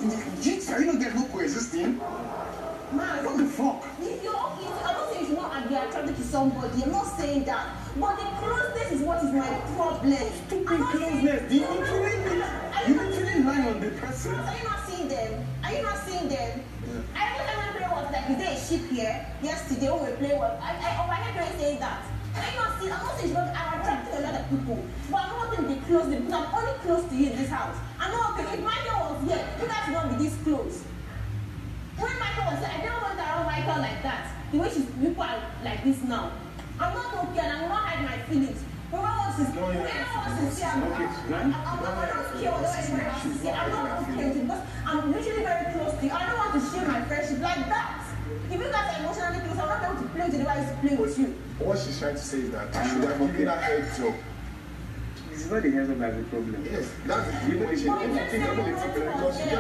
Are you not getting no coexisting? Man, what the fuck? I'm not saying you should not be attracted to somebody. I'm not saying that. But the closeness is what is my problem. Stupid closeness. You literally lie on the person. Are you not seeing them? Are you not seeing them? Yeah. I remember it was like, is there a ship here? Yesterday when we play well. I overheard saying that. I'm not saying I'm attracting a lot of people, but I'm not going to be close because I'm only close to you in this house. I'm not okay. If Michael was here, you guys would not be this close. When Michael was here, I never went around Michael like that. The way people are like this now. I'm not okay and I will not hide my feelings. Whoever wants to see, I'm not okay because I'm literally very close to you. I don't want to share my friendship like that. If you guys are emotionally close, I'm not able to play with you the way I used to play with you. What she's trying to say is that you should have given her heads up. This is not the heads up that's the problem. Yes, that's the problem. Because she